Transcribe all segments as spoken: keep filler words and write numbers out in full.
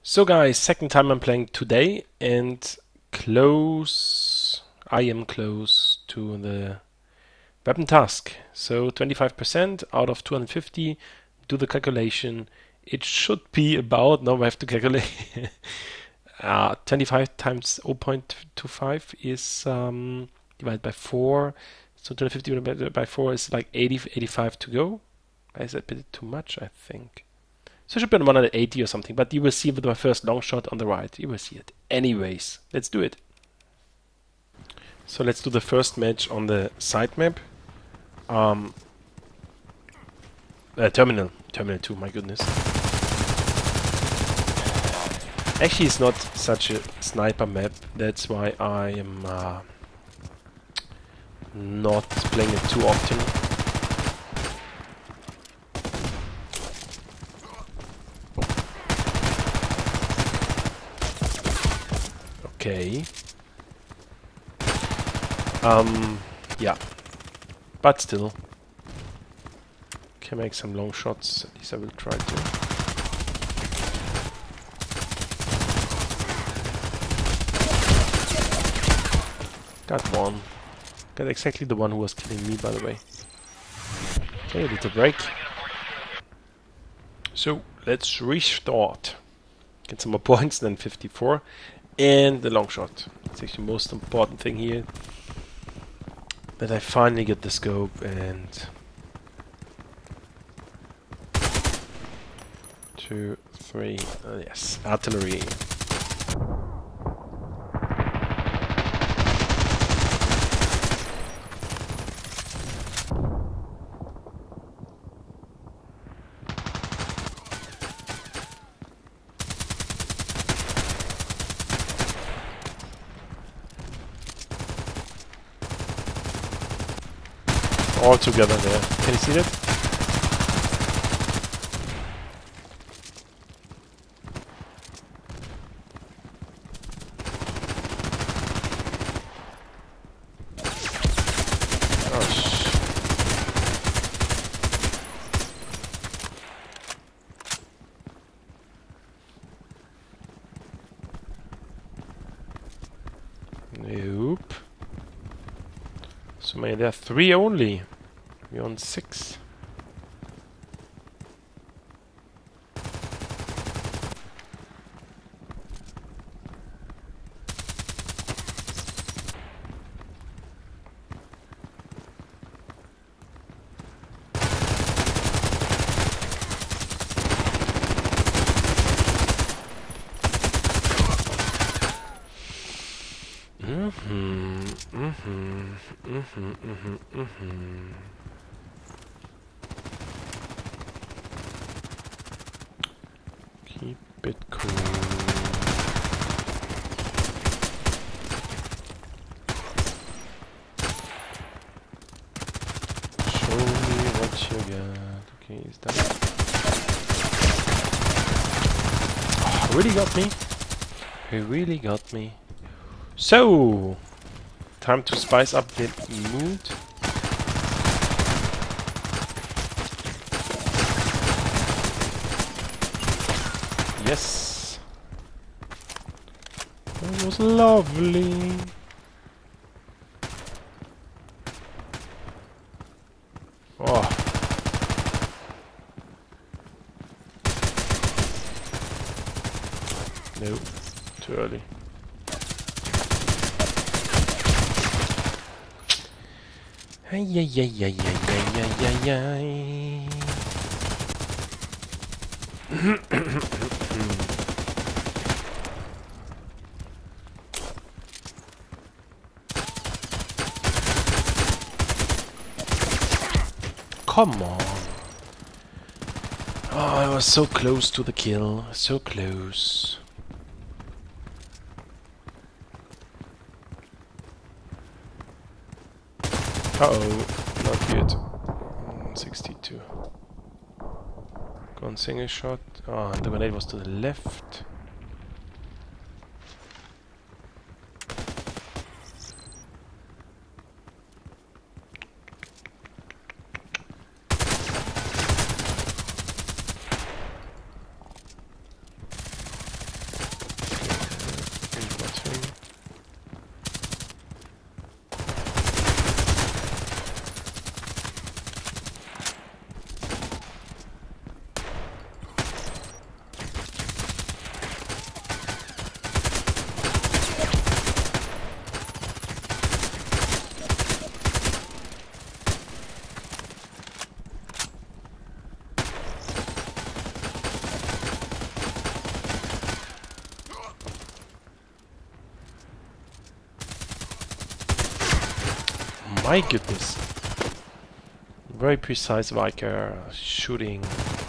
So guys, second time I'm playing today and close, I am close to the weapon task. So twenty-five percent out of two hundred fifty, do the calculation. It should be about, now I have to calculate, uh, twenty-five times zero point two five is um, divided by four. So two hundred fifty divided by four is like eighty, eighty-five to go. Is that a bit too much, I think. So it should be on one hundred eighty or something, but you will see with my first long shot on the right. You will see it. Anyways, let's do it. So let's do the first match on the side map. Um, uh, Terminal. Terminal two, my goodness. Actually, it's not such a sniper map. That's why I am uh, not playing it too often. Okay. Um, yeah. But still. Can make some long shots. At least I will try to. Got one. Got exactly the one who was killing me, by the way. Okay, a little break. So, let's restart. Get some more points than fifty-four. And the long shot. It's actually the most important thing here. That I finally get the scope and... Two, three, uh, yes, artillery. All together there. Can you see that? Nope. So maybe there are three only. We're on six. Mm-hmm, mm-hmm, mm-hmm, mm-hmm, mm-hmm. Keep it cool. Show me what you got. Okay, is that? Oh, really got me. He really got me. So, time to spice up the mood. Yes, that was lovely. Oh, no, too early. Ay, ay, ay, ay, ay, ay, ay, ay. Come on. Oh, I was so close to the kill. So close. Uh-oh, not good. sixty-two. Gone single shot. Oh, and the grenade was to the left. My goodness. Very precise Viker shooting.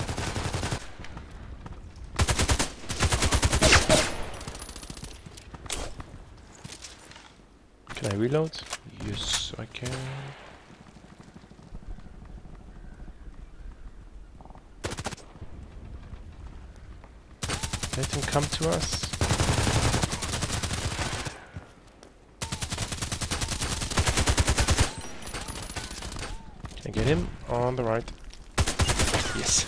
Can I reload? Yes, I can. Let him come to us. Can I get him? On the right. Yes.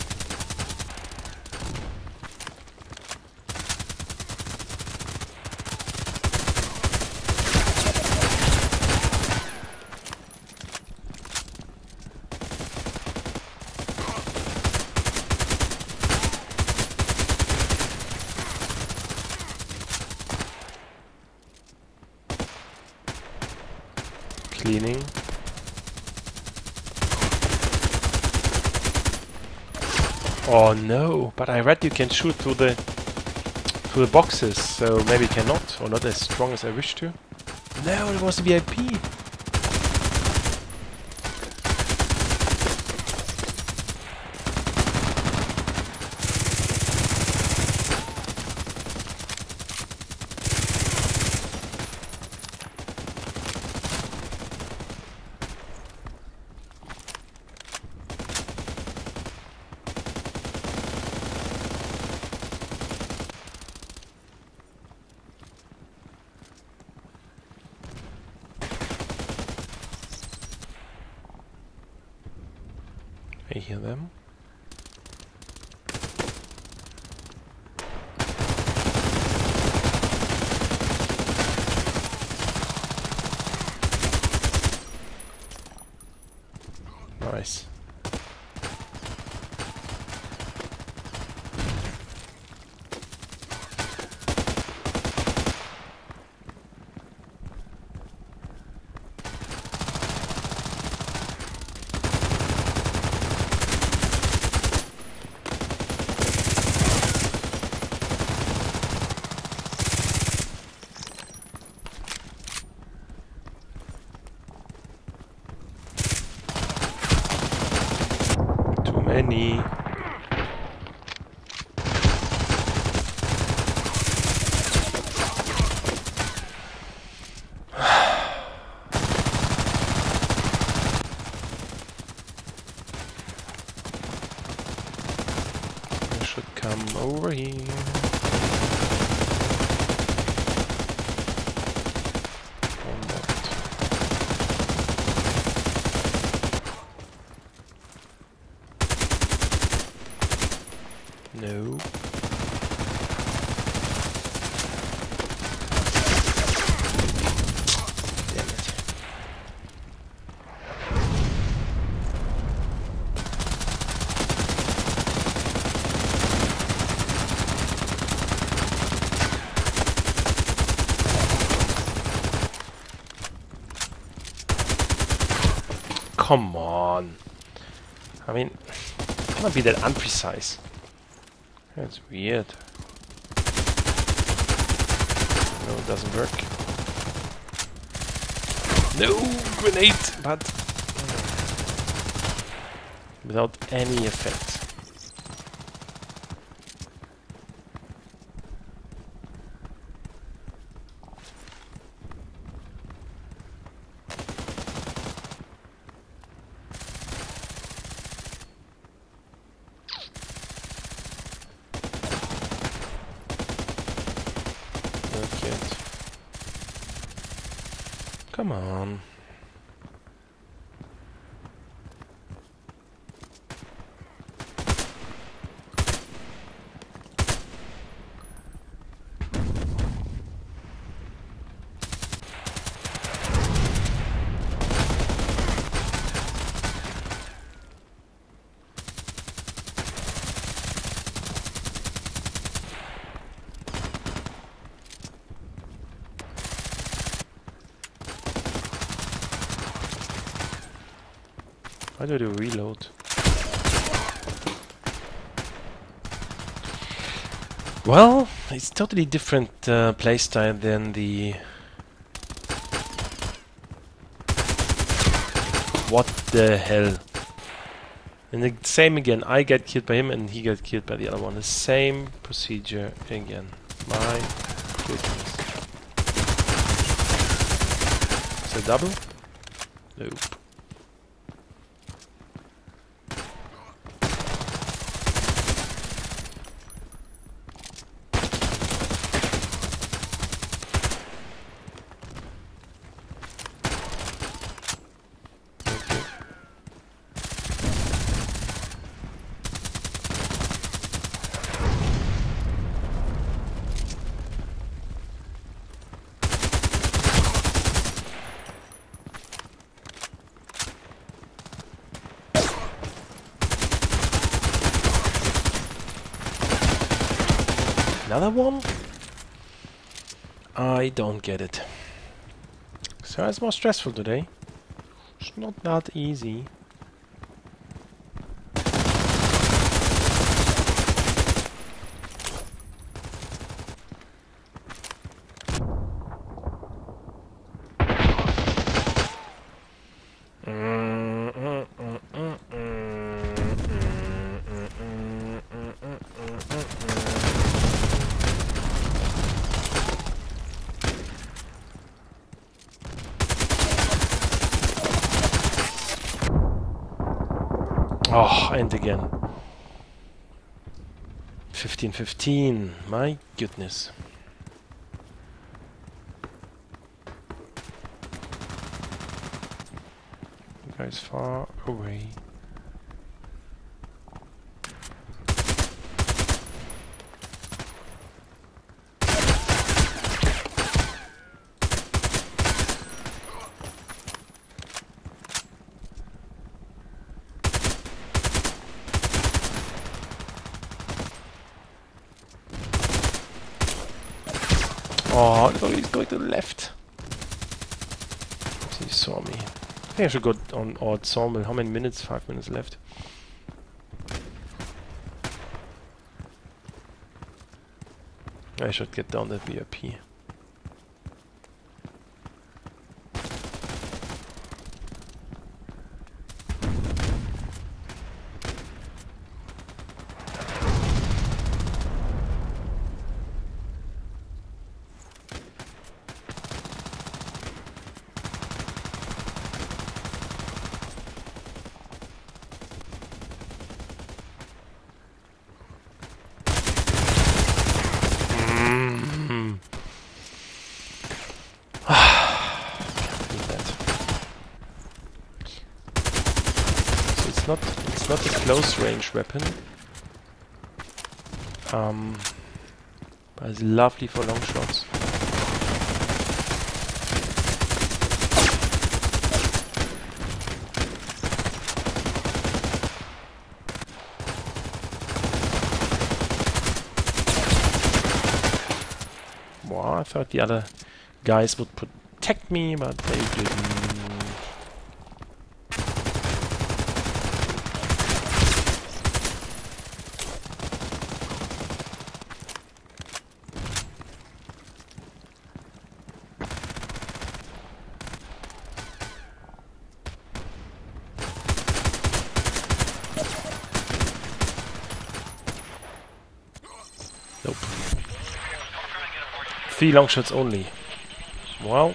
Cleaning. Oh no, but I read you can shoot through the through the boxes, so maybe cannot, or not as strong as I wish to. No, it was a V I P. I hear them. Nice. Many. I should come over here. No. Damn it. Come on. I mean, cannot be that unprecise. That's weird. No, it doesn't work. No grenade, but without any effect. Come on. How do you reload? Well, it's totally different uh, playstyle than the What the hell? And the same again. I get killed by him and he gets killed by the other one. The same procedure again. My goodness. Is it double? Nope. Another one? I don't get it. So it's more stressful today. It's not that easy. Oh, and again. fifteen fifteen. My goodness. You guys far away. Oh, no, he's going to the left. He saw me. I think I should go on odd sawmill. How many minutes? Five minutes left. I should get down that V I P. Not, it's not a close range weapon, um, but it's lovely for long shots. Wow, I thought the other guys would protect me, but they didn't. Nope. Three long shots only. Well,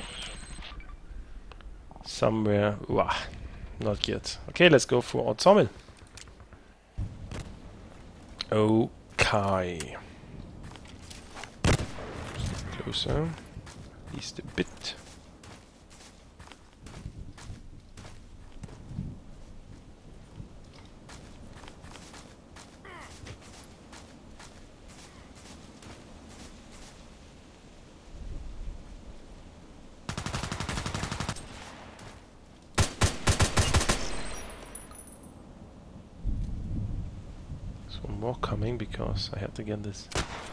somewhere. Wah, not yet. Okay, let's go for odd sawmill. Okay. Closer. At least a bit. More coming because I had to get this.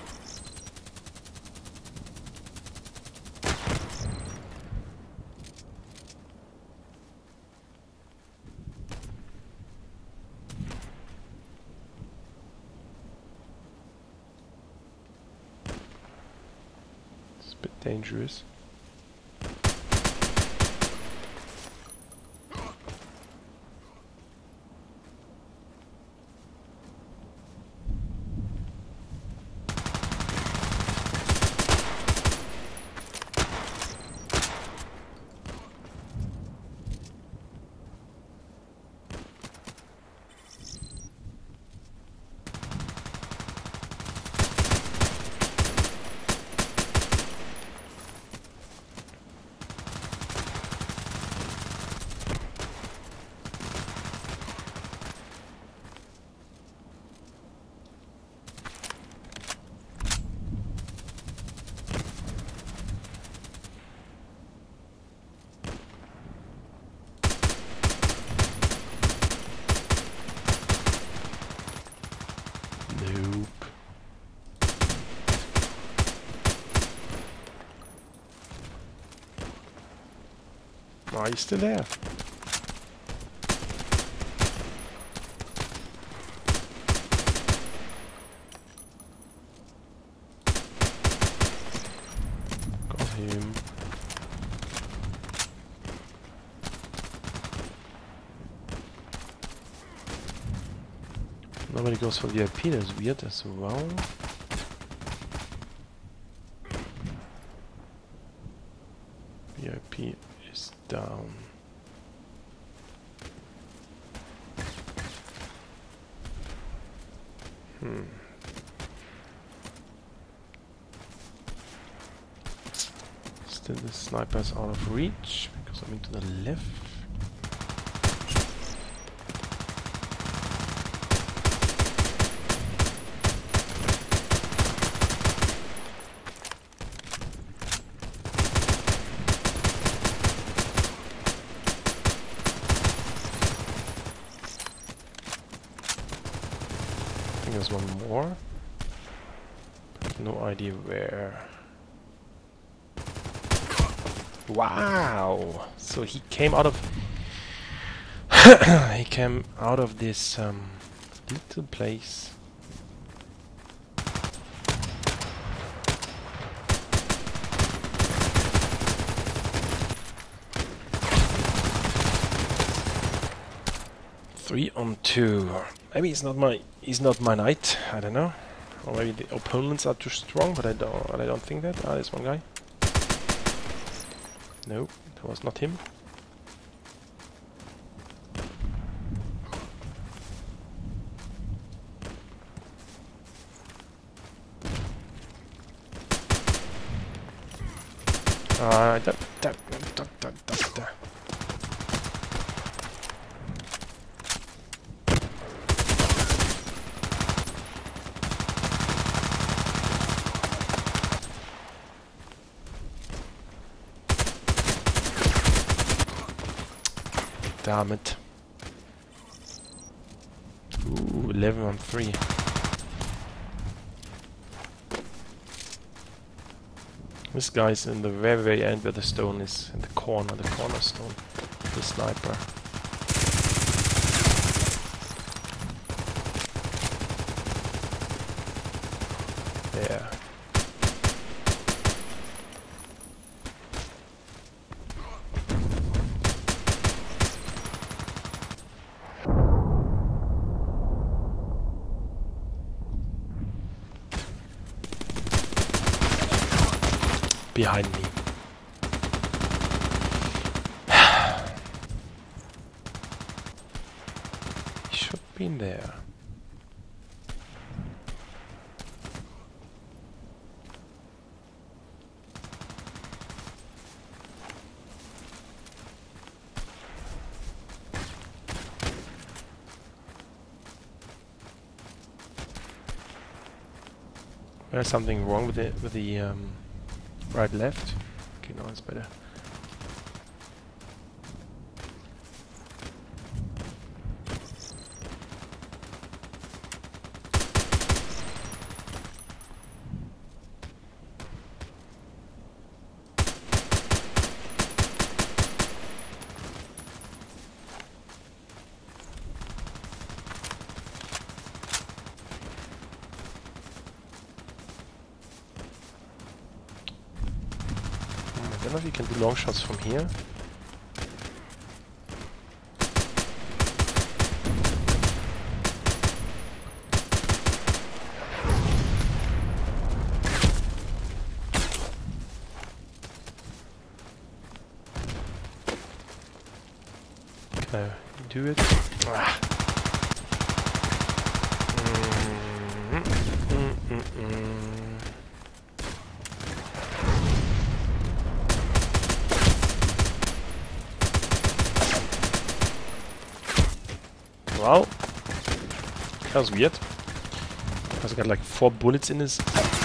It's a bit dangerous. Are you still there? Got him. Nobody goes for V I P, that's weird as well. V I P is down. Hmm. Still the sniper's out of reach because I'm into the left. There's one more, but no idea where. Wow! So he came out of he came out of this um, little place. Three on two. Maybe he's not my he's not my knight. I don't know. Or maybe the opponents are too strong, but I don't I don't think that. Ah, there's one guy. No, that was not him. Ah, uh, that that that that that. that. Damn it. Ooh, eleven on three. This guy's in the very, very end where the stone is, in the corner, the cornerstone. The sniper. Yeah. Behind me. He should be in there. There's something wrong with it with the um right, left. Okay, now it's better. I don't know if you can do long shots from here. Can I do it? Ah. Mm -mm -mm -mm. Wow, that was weird. Because I got like four bullets in his.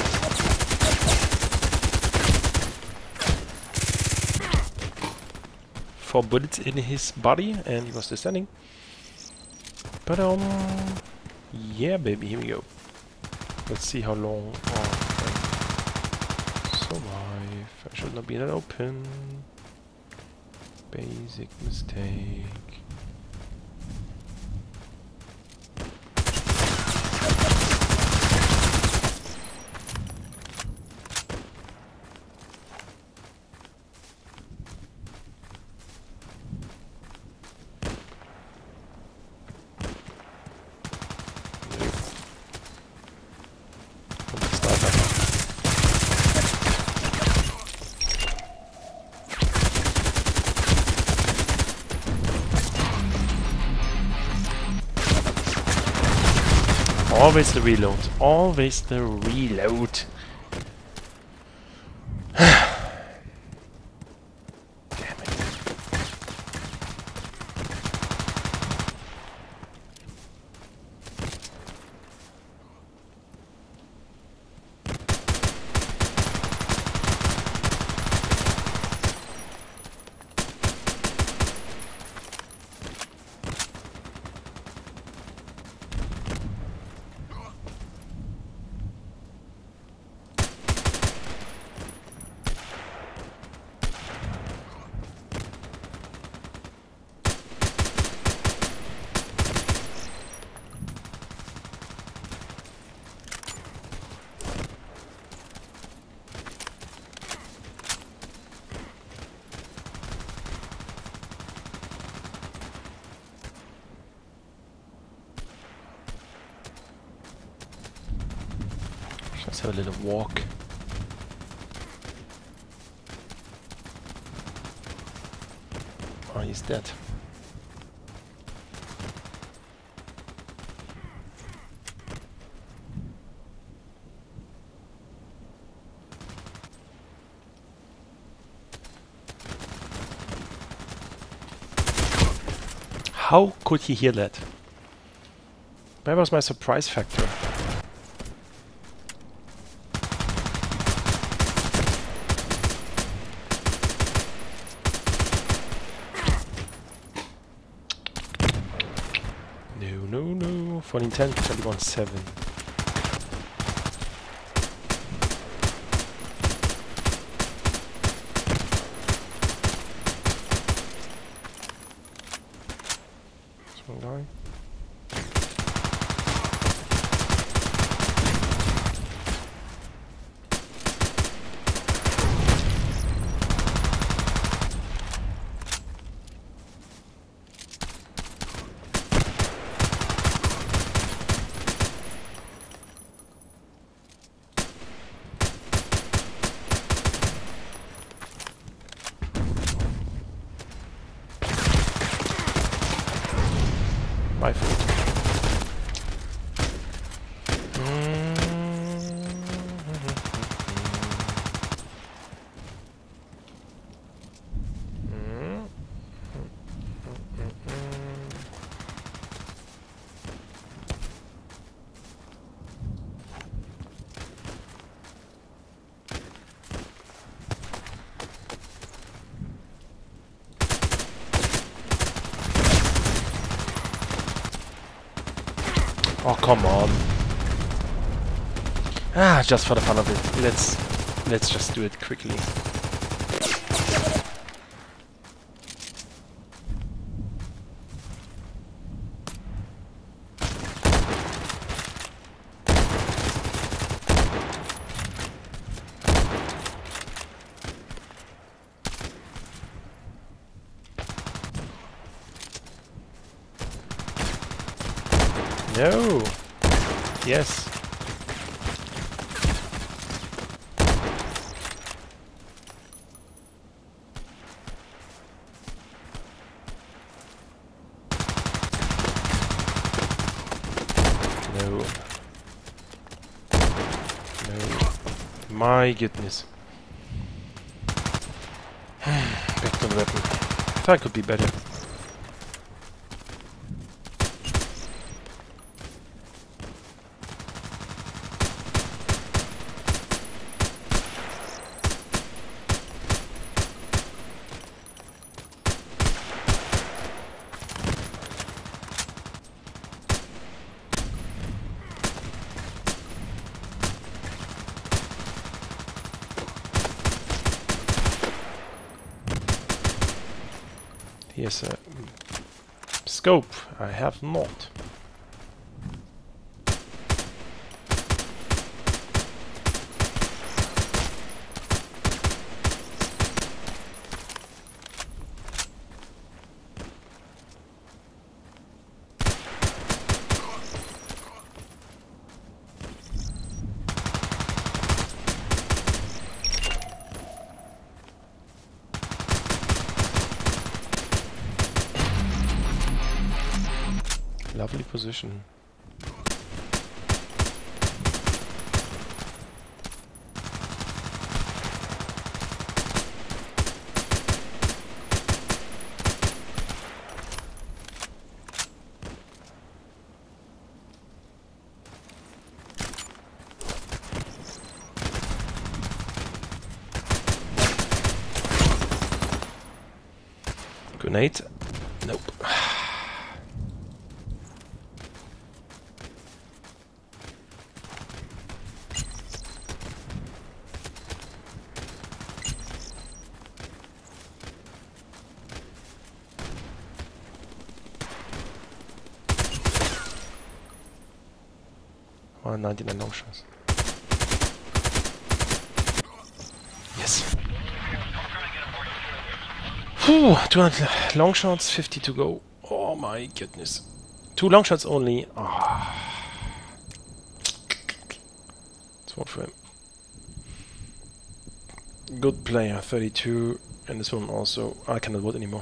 Four bullets in his body, and he was still standing. But um, yeah, baby, here we go. Let's see how long I can survive. I should not be that open. Basic mistake. Always the reload. Always the reload. Damn it. Let's have a little walk. Oh, he's dead. How could he hear that? Where was my surprise factor? No, no, no. fourteen ten, twenty-one seven. One guy. My fault. Oh, come on. Ah, just for the fun of it. Let's let's just do it quickly. No. Yes. No. No. My goodness. Back to the weapon. That could be better. Here's a scope. I have not. Lovely position. Grenade. Nope. one ninety-nine long shots. Yes. Whew, two hundred long shots, fifty to go. Oh my goodness. Two long shots only. Oh. It's one for him. Good player, thirty-two. And this one also. I cannot vote anymore.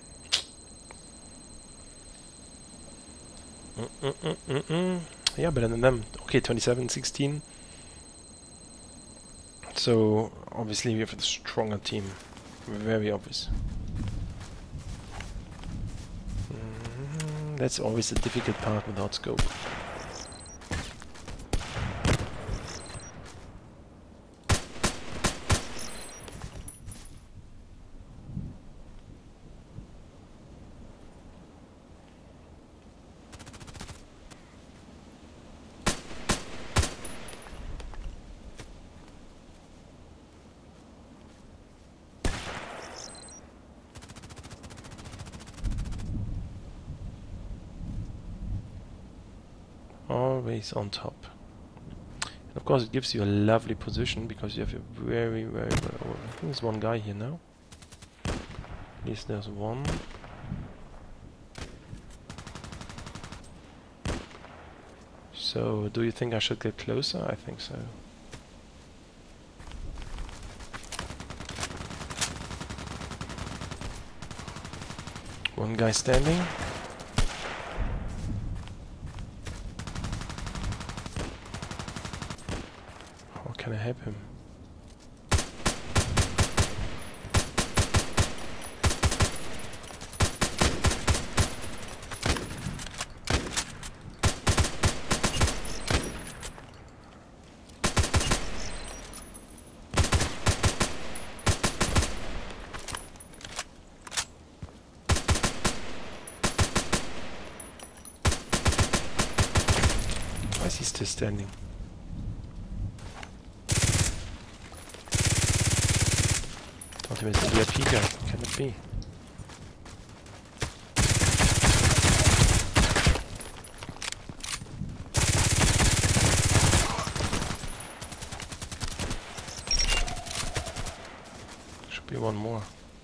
Mm -mm -mm -mm -mm. Yeah, better than them. Okay, twenty-seven, sixteen. So, obviously we have a stronger team. Very obvious. Mm, that's always the difficult part without scope. Always on top. And of course it gives you a lovely position because you have a very, very, very... Oh, I think there's one guy here now. At least there's one. So, do you think I should get closer? I think so. One guy standing. Can I help him? Why is he still standing? Thought he was the V I P guy. Can it be? Should be one more.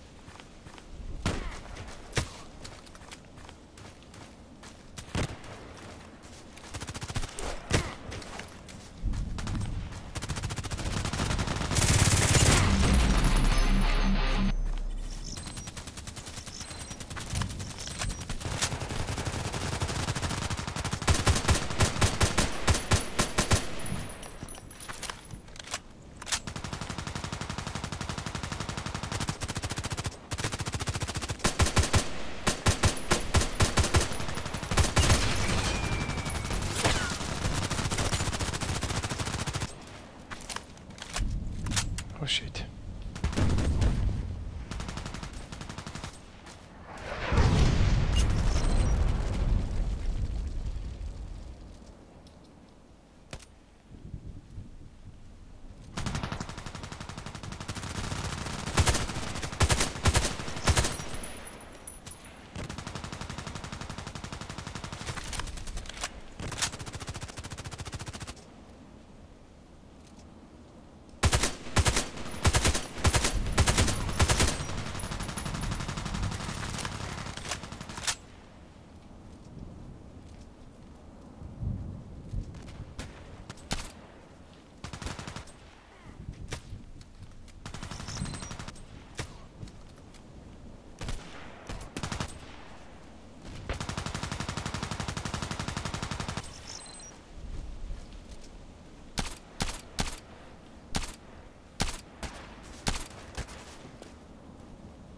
Oh shit.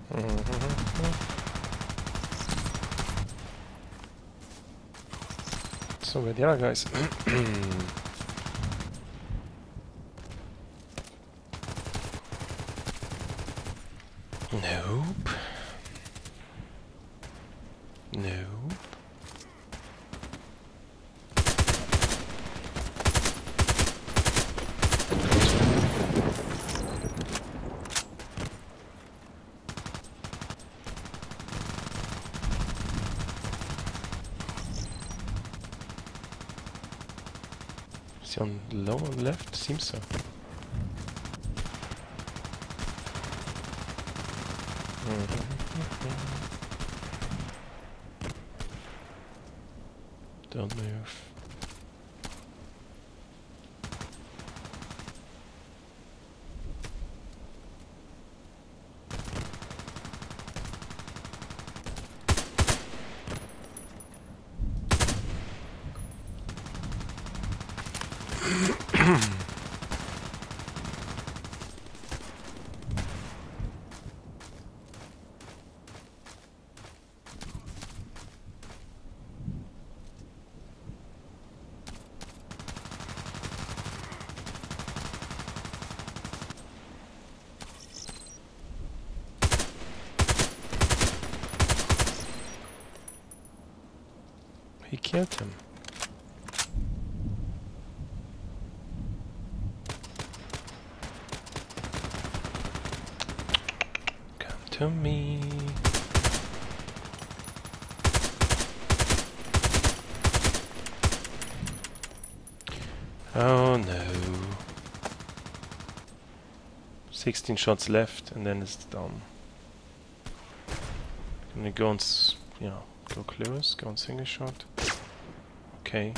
Mm-hmm. So where the other guys? Nope. Nope. Is he on low on left? Seems so. Don't move. He killed him. Come to me. Oh no. sixteen shots left and then it's done. Gonna go on, s you know, go close, go on single shot. Okay.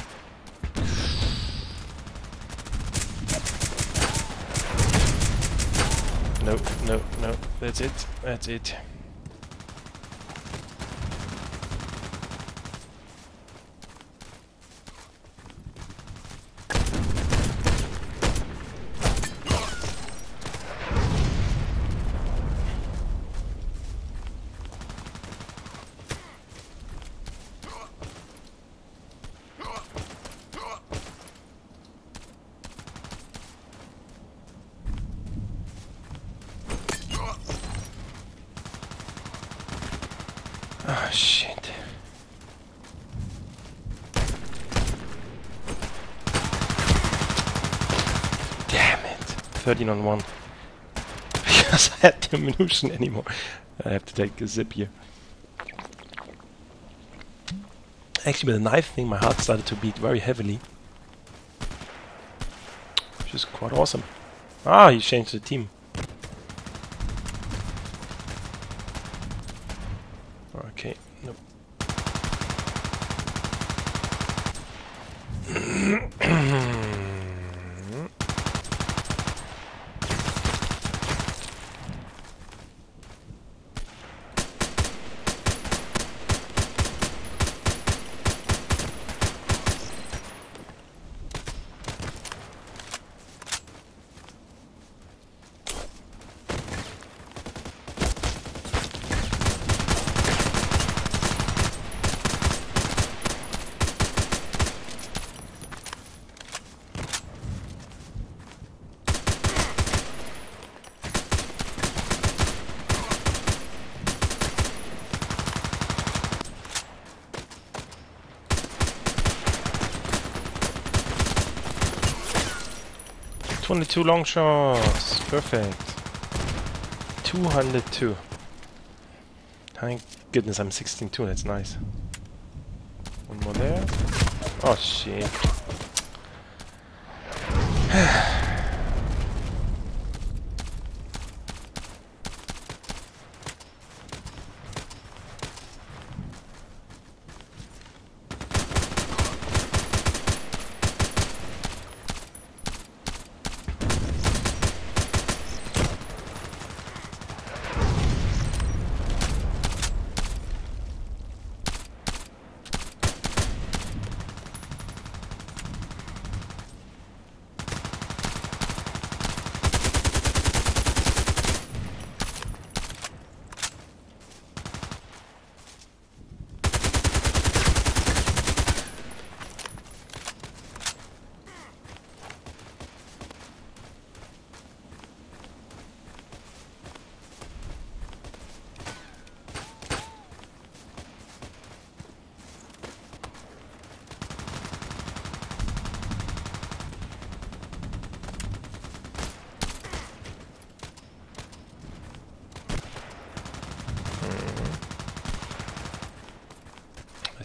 No, no, no, that's it, that's it. Oh shit. Damn it. thirteen on one. Because I had the ammunition anymore. I have to take a zip here. Actually with the knife thing my heart started to beat very heavily. Which is quite awesome. Ah, he changed the team. Okay, nope. twenty-two long shots. Perfect. two hundred two. Thank goodness I'm sixteen two. That's nice. One more there. Oh shit.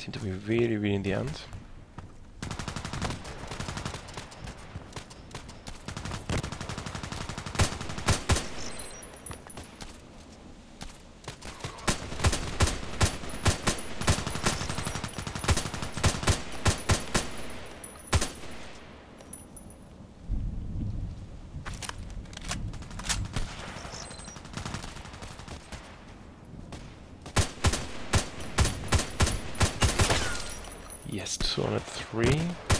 seem to be really, really in the end. Yes, two hundred three.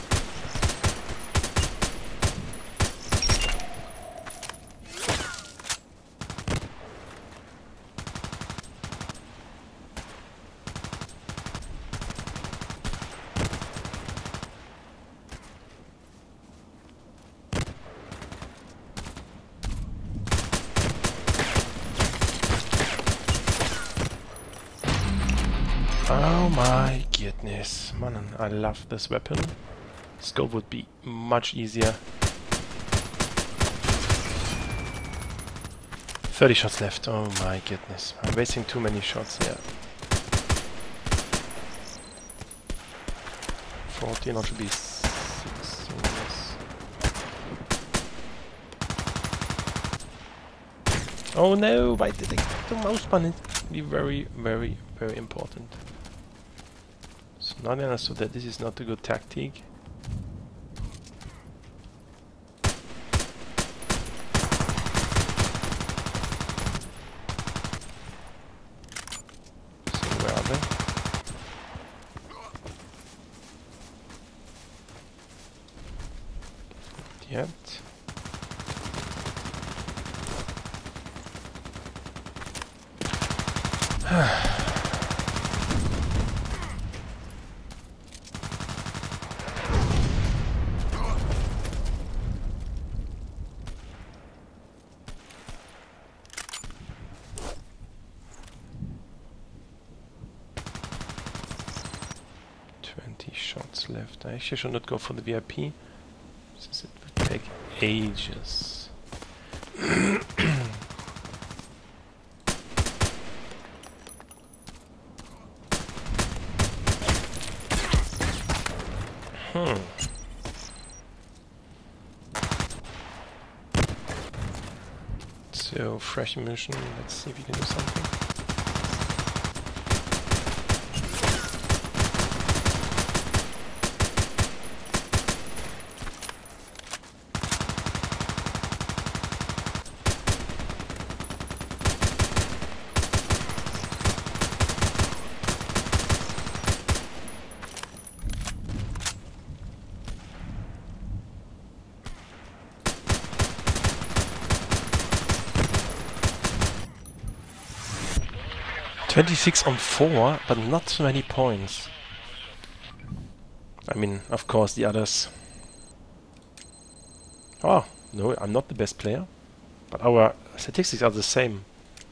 Oh my goodness, man, I love this weapon. Scope would be much easier. thirty shots left, oh my goodness. I'm wasting too many shots here. fourteen, or should be sixteen, yes. Oh no, why did I get the mouse button? It's really very, very, very important. So now I understood that this is not a good tactic. So where are they? Yet. twenty shots left. I actually should not go for the V I P, since it would take ages. Hmm. So, fresh ammunition, let's see if we can do something. twenty-six on four, but not so many points. I mean, of course, the others... Oh, no, I'm not the best player. But our statistics are the same.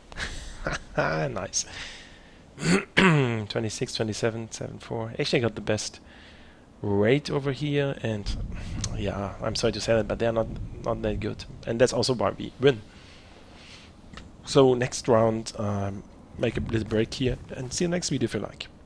Nice. twenty-six, twenty-seven, seven, four. Actually, I got the best rate over here. And yeah, I'm sorry to say that, but they're not, not that good. And that's also why we win. So next round... Um, make a little break here and see you next video if you like.